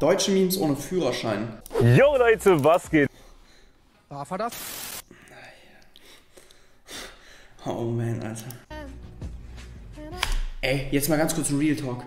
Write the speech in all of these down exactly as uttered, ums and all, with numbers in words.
Deutsche Memes ohne Führerschein. Jo Leute, was geht? Darf er das? Oh man, Alter. Ey, jetzt mal ganz kurz ein Real Talk.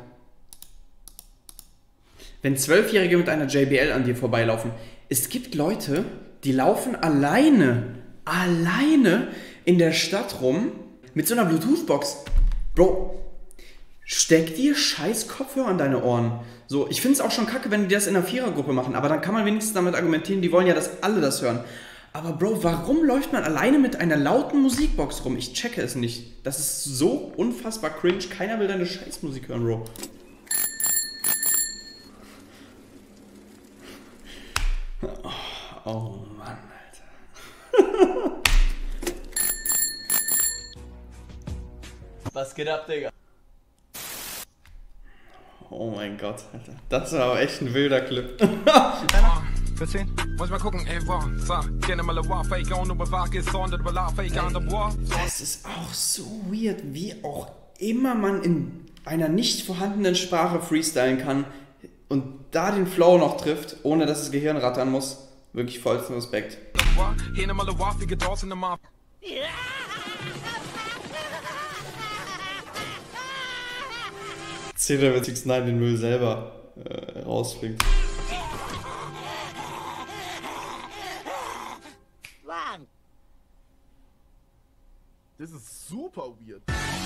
Wenn Zwölfjährige mit einer J B L an dir vorbeilaufen, es gibt Leute, die laufen alleine, alleine in der Stadt rum mit so einer Bluetooth-Box. Bro, steck dir scheiß Kopfhörer an deine Ohren. So, ich finde es auch schon kacke, wenn die das in einer Vierergruppe machen, aber dann kann man wenigstens damit argumentieren, die wollen ja, dass alle das hören. Aber Bro, warum läuft man alleine mit einer lauten Musikbox rum? Ich checke es nicht. Das ist so unfassbar cringe. Keiner will deine Scheißmusik hören, Bro. Oh, oh Mann, Alter. Was geht ab, Digga? Oh mein Gott, Alter. Das war aber echt ein wilder Clip. vierzehn? Muss ich mal gucken. Das ist auch so weird, wie auch immer man in einer nicht vorhandenen Sprache freestylen kann und da den Flow noch trifft, ohne dass das Gehirn rattern muss. Wirklich vollsten Respekt. zehn oder sechs neun den Müll selber äh, rausfliegt. Das ist super weird.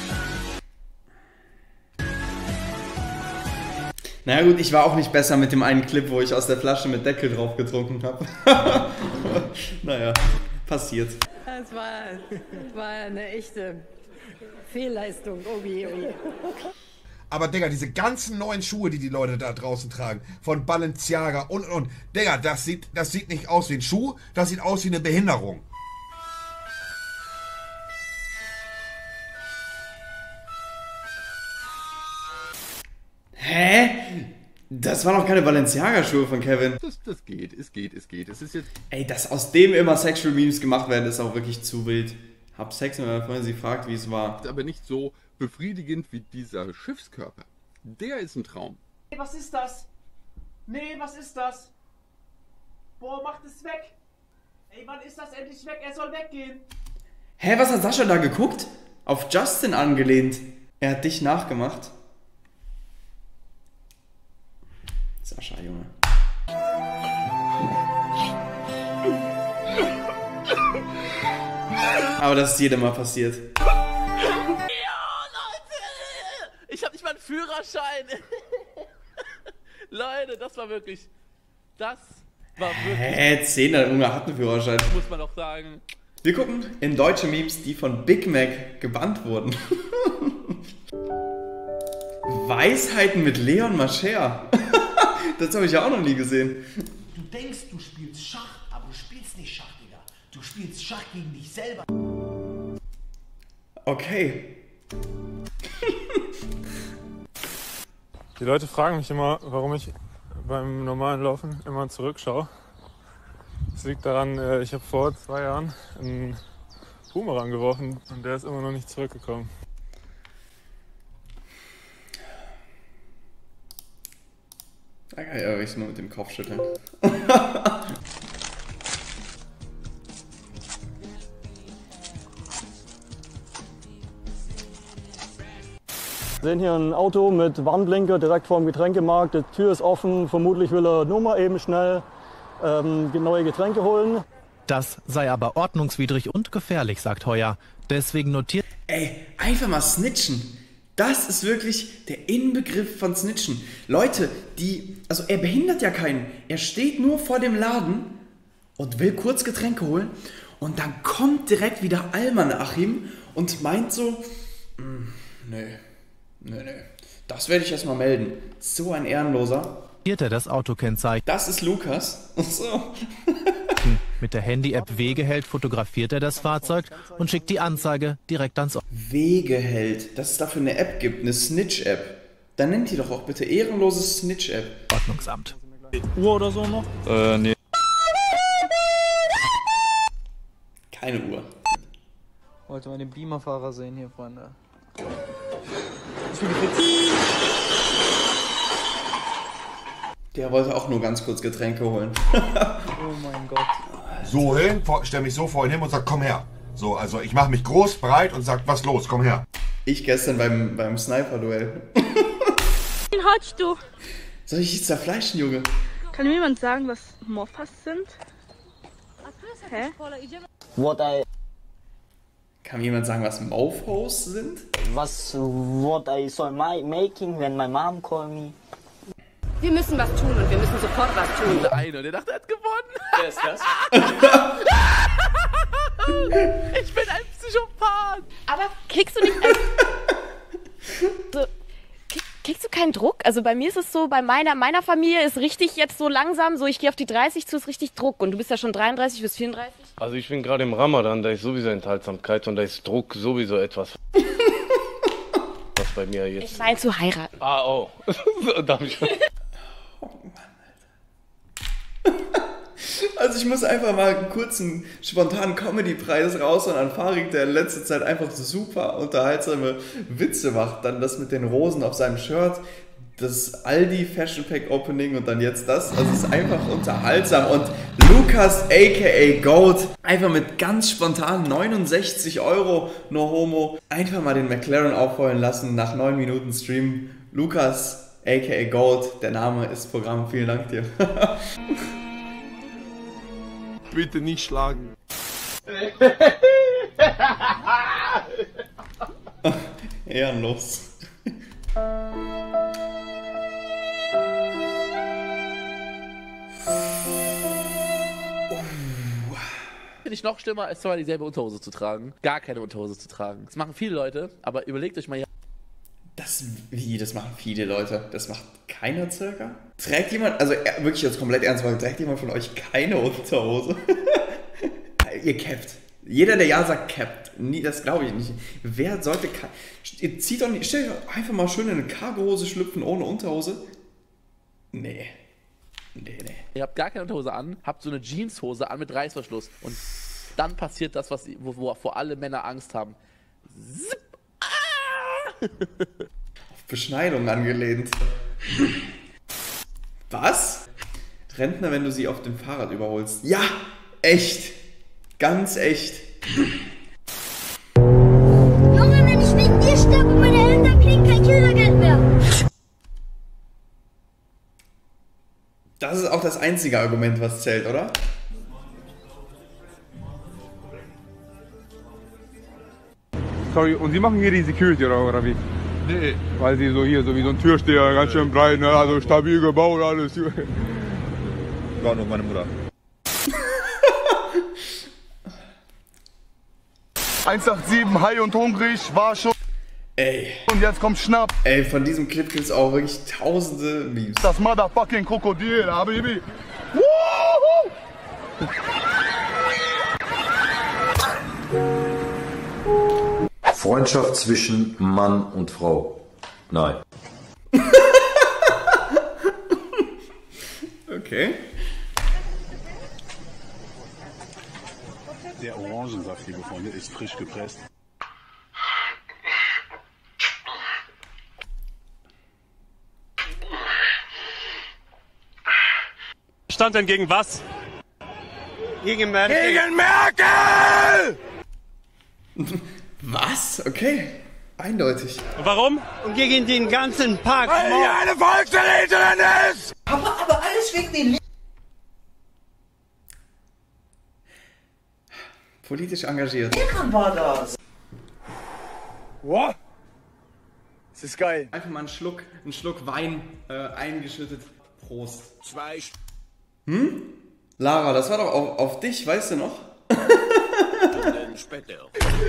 Naja gut, ich war auch nicht besser mit dem einen Clip, wo ich aus der Flasche mit Deckel drauf getrunken habe. Naja, passiert. Das war, das war eine echte Fehlleistung. Oh je, oh je. Aber Digga, diese ganzen neuen Schuhe, die die Leute da draußen tragen, von Balenciaga und und und, Digga, das sieht, das sieht nicht aus wie ein Schuh, das sieht aus wie eine Behinderung. Hä? Das waren doch keine Balenciaga-Schuhe von Kevin. Das, das geht, es geht, es geht. Es ist jetzt. Ey, dass aus dem immer Sexual Memes gemacht werden, ist auch wirklich zu wild. Hab Sex mit meiner Freundin, sie fragt, wie es war. Aber nicht so befriedigend wie dieser Schiffskörper. Der ist ein Traum. Hey, was ist das? Nee, was ist das? Boah, macht es weg. Ey, wann ist das endlich weg? Er soll weggehen. Hä, was hat Sascha da geguckt? Auf Justin angelehnt. Er hat dich nachgemacht. Sascha, Junge. Aber das ist jedem mal passiert. Ja, Leute! Ich hab nicht mal einen Führerschein. Leute, das war wirklich... Das war wirklich... Hä, Zehner, Junge hat einen Führerschein. Muss man doch sagen. Wir gucken in deutsche Memes, die von Big Mac gebannt wurden. Weisheiten mit Leon Mascher. Das habe ich ja auch noch nie gesehen. Du denkst, du spielst Schach, aber du spielst nicht Schach, Digga. Du spielst Schach gegen dich selber. Okay. Die Leute fragen mich immer, warum ich beim normalen Laufen immer zurückschaue. Das liegt daran, ich habe vor zwei Jahren einen Boomerang geworfen und der ist immer noch nicht zurückgekommen. Da kann ich aber wirklich nur mit dem Kopf schütteln. Wir sehen hier ein Auto mit Warnblinker direkt vor dem Getränkemarkt. Die Tür ist offen, vermutlich will er nur mal eben schnell ähm, neue Getränke holen. Das sei aber ordnungswidrig und gefährlich, sagt Heuer. Deswegen notiert... Ey, einfach mal snitchen. Das ist wirklich der Inbegriff von snitchen. Leute, die... Also er behindert ja keinen. Er steht nur vor dem Laden und will kurz Getränke holen. Und dann kommt direkt wieder Alman Achim und meint so... Nee, nee, nee. Das werde ich erstmal melden. So ein Ehrenloser. er das Autokennzeichen. Das ist Lukas. So. Mit der Handy-App Wegeheld fotografiert er das Fahrzeug und schickt die Anzeige direkt ans Ort. Wegeheld, dass es dafür eine App gibt, eine Snitch-App. Dann nennt die doch auch bitte ehrenlose Snitch-App. Ordnungsamt. Uhr oder so noch? Äh, nee. Keine Uhr. Wollte mal den Beamer-Fahrer sehen hier, Freunde. Der wollte auch nur ganz kurz Getränke holen. Oh mein Gott. So hin, vor- stell mich so vorhin hin und sag, komm her. So, also ich mache mich groß, breit und sag, was los, komm her. Ich gestern beim, beim Sniper-Duell. Wen hast du? Soll ich dich zerfleischen, Junge? Kann mir jemand sagen, was Morphas sind? Hä? What I Kann mir jemand sagen, was Mofos sind? was what I saw my making when my mom called me. Wir müssen was tun und wir müssen sofort was tun. Der eine, der dachte, er hat gewonnen. Wer ist das? Ich bin ein Psychopath. Aber kriegst du nicht... Äh, so, krieg, kriegst du keinen Druck? Also bei mir ist es so, bei meiner, meiner Familie ist richtig jetzt so langsam, so ich gehe auf die dreißig zu, ist richtig Druck. Und du bist ja schon dreiunddreißig bis vierunddreißig. Also ich bin gerade im Ramadan, da ist sowieso Enthaltsamkeit und da ist Druck sowieso etwas. Was bei mir jetzt... Ich meine zu heiraten. Ah, oh. Darf ich... Also ich muss einfach mal einen kurzen, spontanen Comedy-Preis raus und an Farid, der in letzter Zeit einfach super unterhaltsame Witze macht. Dann das mit den Rosen auf seinem Shirt, das Aldi Fashion Pack Opening und dann jetzt das. Also es ist einfach unterhaltsam. Und Lukas aka Goat, einfach mit ganz spontan neunundsechzig Euro, no homo, einfach mal den McLaren aufheulen lassen nach neun Minuten Stream. Lukas aka Goat, der Name ist Programm, vielen Dank dir. Bitte nicht schlagen. Ehrenlos. Finde ich noch schlimmer, als zweimal dieselbe Unterhose zu tragen. Gar keine Unterhose zu tragen. Das machen viele Leute, aber überlegt euch mal ja. Das, wie, das machen viele Leute. Das macht keiner circa? Trägt jemand, also äh, wirklich jetzt komplett ernst, weil trägt jemand von euch keine Unterhose? Ihr cappt. Jeder, der ja sagt, cappt. Nie, das glaube ich nicht. Wer sollte, ihr zieht doch nicht, stellt euch einfach mal schön in eine Cargohose schlüpfen ohne Unterhose. Nee. Nee, nee. Ihr habt gar keine Unterhose an, habt so eine Jeanshose an mit Reißverschluss. Und dann passiert das, was, wo, wo alle Männer Angst haben. Zip. Auf Beschneidung angelehnt. Was? Rentner, wenn du sie auf dem Fahrrad überholst. Ja, echt. Ganz echt. Junge, wenn ich wegen dir sterbe, meine Eltern kriegen kein Kindergeld mehr. Das ist auch das einzige Argument, was zählt, oder? Sorry, und Sie machen hier die Security oder, oder wie? Nee. Weil Sie so hier, so wie so ein Türsteher, ganz schön breit, ne? Also stabil gebaut, alles. War nur meine Mutter. eins acht sieben, high und hungrig, war schon. Ey. Und jetzt kommt Schnapp. Ey, von diesem Clip gibt es auch wirklich tausende Memes. Das motherfucking Krokodil, Habibi. Woohoo! Freundschaft zwischen Mann und Frau. Nein. Okay. Der Orangensaft, liebe Freunde, ist frisch gepresst. Stand denn gegen was? Gegen Merkel! Gegen Merkel! Was? Okay. Eindeutig. Warum? Und gegen den ganzen Park. Weil die eine Volksverräterin ist! Aber, aber alles wegen den... Politisch engagiert. Lehrern war das. Wow. Das ist geil. Einfach mal einen Schluck, einen Schluck Wein äh, eingeschüttet. Prost. Zwei. Hm? Lara, das war doch auf, auf dich, weißt du noch? Später.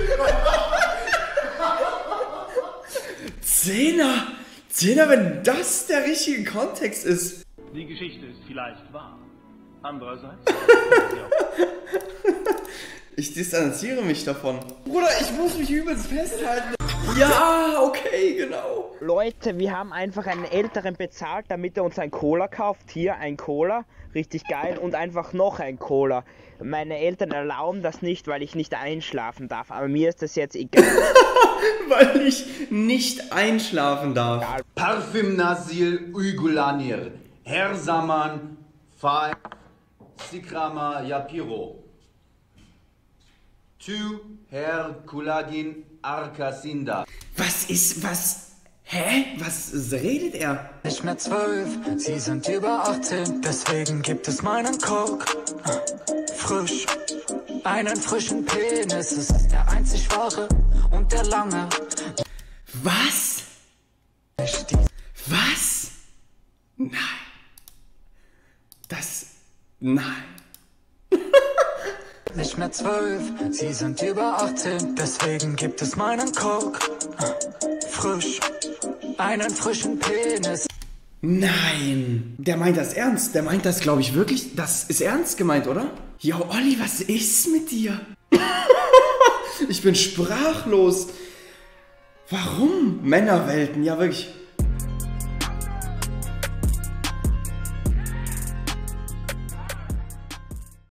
Zehner! Zehner, wenn das der richtige Kontext ist. Die Geschichte ist vielleicht wahr. Andererseits... Ich distanziere mich davon. Bruder, ich muss mich übelst festhalten. Ja, okay, genau. Leute, wir haben einfach einen Älteren bezahlt, damit er uns ein Cola kauft. Hier ein Cola, richtig geil. Und einfach noch ein Cola. Meine Eltern erlauben das nicht, weil ich nicht einschlafen darf. Aber mir ist das jetzt egal. Weil ich nicht einschlafen darf. Parfüm Nasil Uygulanier. Her zaman Fai Sikrama Yapiro. Tu Her Kulagin Arkasinda. Was ist, was? Hä? Was redet er? Nicht mehr zwölf, sie sind über achtzehn, deswegen gibt es meinen Coke. Frisch, einen frischen Penis, es ist der einzig wahre und der lange. Was? Was? Nein. Das. Nein. Nicht mehr zwölf, sie sind über achtzehn, deswegen gibt es meinen Coke. Frisch, einen frischen Penis. Nein. Der meint das ernst. Der meint das, glaube ich, wirklich. Das ist ernst gemeint, oder? Jo, Olli, was ist mit dir? Ich bin sprachlos. Warum? Männerwelten, ja wirklich.